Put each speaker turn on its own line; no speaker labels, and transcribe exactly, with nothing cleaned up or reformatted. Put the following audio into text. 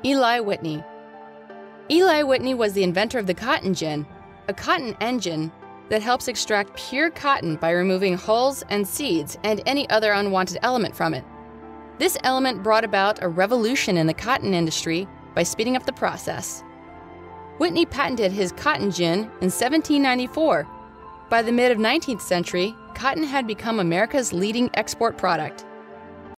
Eli Whitney. Eli Whitney was the inventor of the cotton gin, a cotton engine that helps extract pure cotton by removing hulls and seeds and any other unwanted element from it. This element brought about a revolution in the cotton industry by speeding up the process. Whitney patented his cotton gin in seventeen ninety-four. By the mid of nineteenth century, cotton had become America's leading export product.